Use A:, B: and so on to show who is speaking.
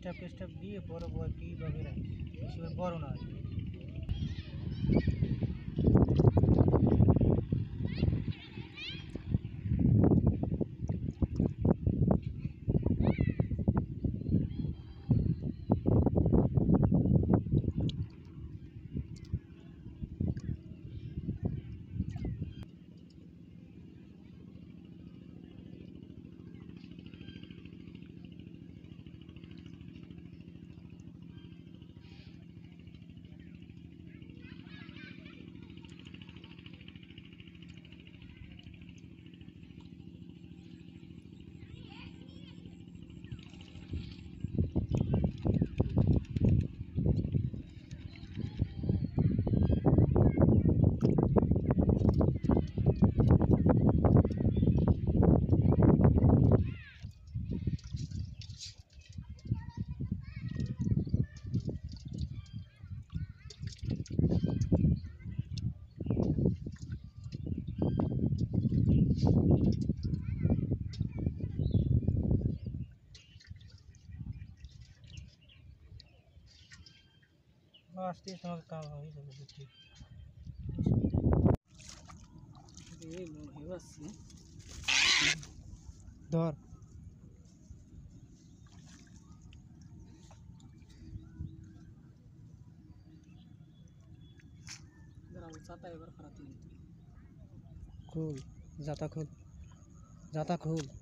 A: Staff টেস্টাপ দিয়ে বড় বড় কীভাবে রাখি বেশি বড় না। আস্তে তোমাকে কাজ হয়ে যাবে ঠিক। ধর খুল, জাতা খুল, জাতা খুল।